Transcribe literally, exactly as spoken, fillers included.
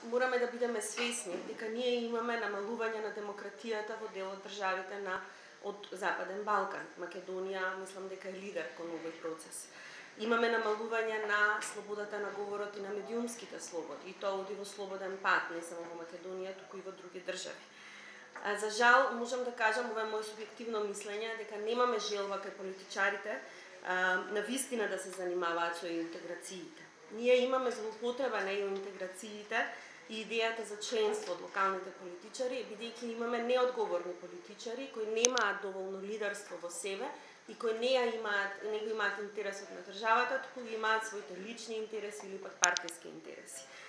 morаме да бидеме свесни дека ние имаме намалување на демократијата во дел од државите на од Западен Балкан. Македонија, мислам дека е лидер кон овој процес. Имаме намалување на слободата на говорот и на медиумските слободи, и тоа оди во слободен пат, не само во Македонија, туку и во други држави. За жал, можам да кажам, ова е моје субјективно мислење, дека немаме желба кај политичарите на вистина да се занимаваат со интеграциите. Ние имаме злоупотреба на интеграциите и идејата за членство од локалните политичари, бидејќи имаме неодговорни политичари кои немаат доволно лидерство во себе и кои не ја имаат, не го имаат интересот на државата, туку имаат своите лични интереси или пак партиски интереси.